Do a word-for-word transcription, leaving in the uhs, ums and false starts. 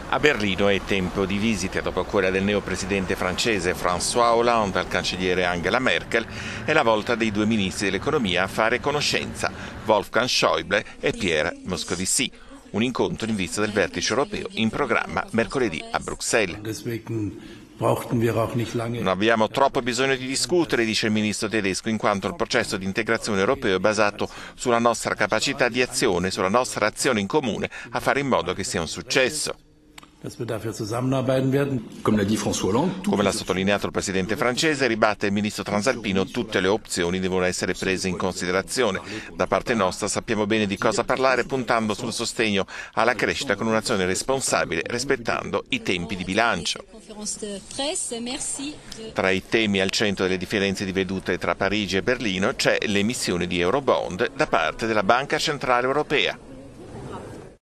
A Berlino è tempo di visite dopo quella del neopresidente francese François Hollande al cancelliere Angela Merkel. È la volta dei due ministri dell'economia a fare conoscenza, Wolfgang Schäuble e Pierre Moscovici. Un incontro in vista del vertice europeo in programma mercoledì a Bruxelles. Non abbiamo troppo bisogno di discutere, dice il ministro tedesco, in quanto il processo di integrazione europeo è basato sulla nostra capacità di azione, sulla nostra azione in comune a fare in modo che sia un successo. Come l'ha sottolineato il presidente francese, ribatte il ministro transalpino, tutte le opzioni devono essere prese in considerazione. Da parte nostra sappiamo bene di cosa parlare, puntando sul sostegno alla crescita con un'azione responsabile, rispettando i tempi di bilancio. Tra i temi al centro delle differenze di vedute tra Parigi e Berlino c'è l'emissione di Eurobond da parte della Banca Centrale Europea.